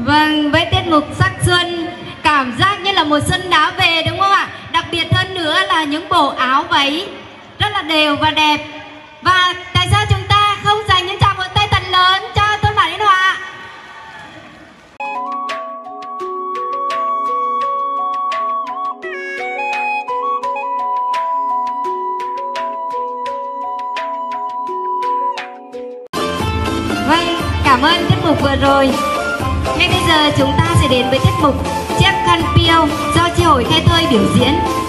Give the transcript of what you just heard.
Vâng, với tiết mục Sắc Xuân, cảm giác như là mùa xuân đã về đúng không ạ? Đặc biệt hơn nữa là những bộ áo váy rất là đều và đẹp. Và tại sao chúng ta không dành những tràng vỗ tay thật lớn cho Thôn Bản Yên Hòa? Vâng, cảm ơn tiết mục vừa rồi. Ngay bây giờ chúng ta sẽ đến với tiết mục Chiếc khăn piêu do chi hội Khe Thơi biểu diễn.